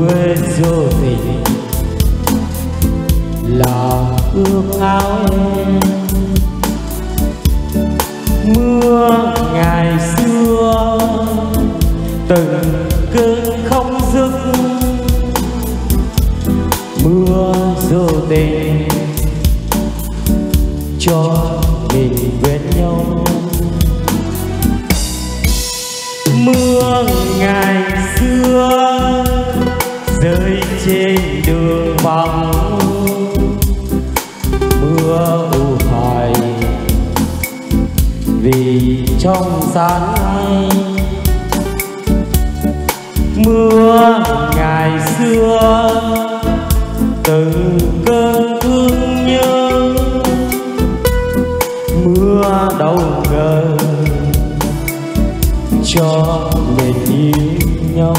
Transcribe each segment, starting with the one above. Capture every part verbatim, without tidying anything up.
quê vô tình là ước ao em. Mưa ngày xưa từng cơn không dứt, mưa vô tình cho mình bên nhau. Mưa ngày xưa rơi trên đường vắng, mưa u hoài vì trong gian ai. Mưa ngày xưa từng cơn thương nhớ, mưa đâu ngờ cho mình yêu nhau.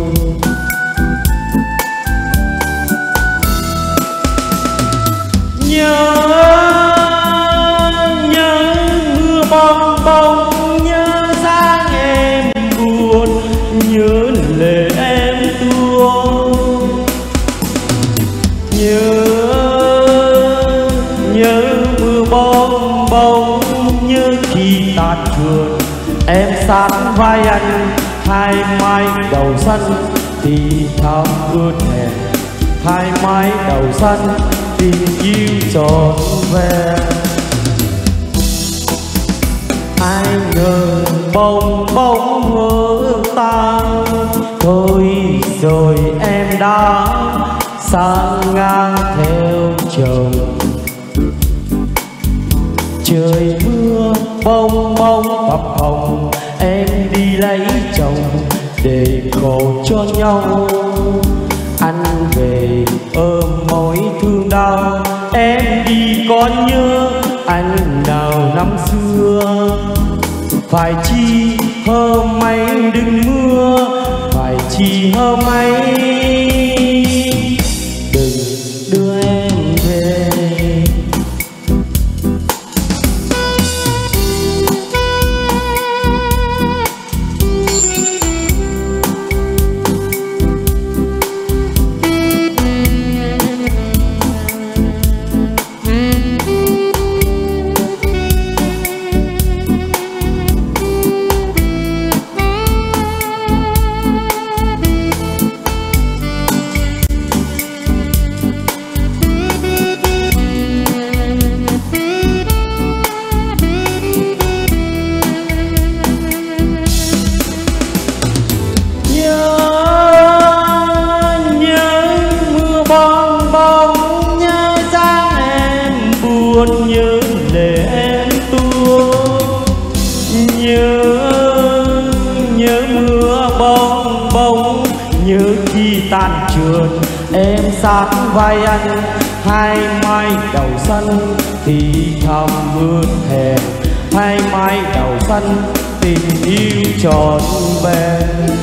Nhớ nhớ mưa bong bóng, nhớ dáng em buồn, nhớ lệ em tuôn. Nhớ nhớ mưa bong bóng, nhớ khi ta trường em sát vai anh, hai mái đầu xanh thì thắm ướt hẹn, hai mái đầu xanh tình yêu trọn vẹn. Ai ngờ bông bóng vỡ tan, thôi rồi em đã sang ngang theo chồng. Trời mưa bông bông phập phồng, em đi lấy chồng để khổ cho nhau. Anh về ôm mối thương đau, em đi còn nhớ anh nào năm xưa. Phải chi hôm ấy đừng mưa, phải chi hôm ấy đừng đưa em về. Nhớ lệ em tuôn, nhớ nhớ mưa bông bông, nhớ khi tan trường em sát vai anh, hai mái đầu xanh thì thầm ướt hẹn, hai mái đầu xanh tình yêu trọn vẹn.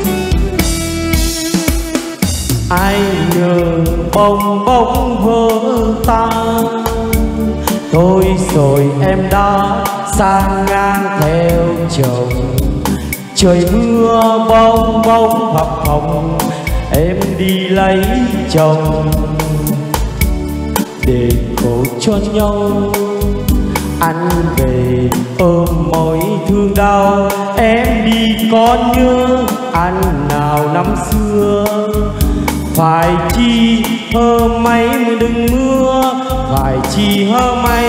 Ai ngờ bông bông vỡ tan, thôi rồi em đã sang ngang theo chồng. Trời mưa bông bông phập phồng, em đi lấy chồng để khổ cho nhau. Anh về ôm mối thương đau, em đi còn nhớ anh nào năm xưa. Phải chi hôm ấy đừng mưa, phải chi hôm ấy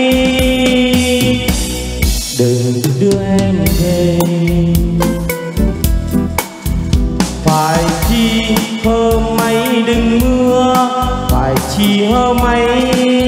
đừng đưa em về. Phải chi hôm ấy đừng mưa, phải chi hôm ấy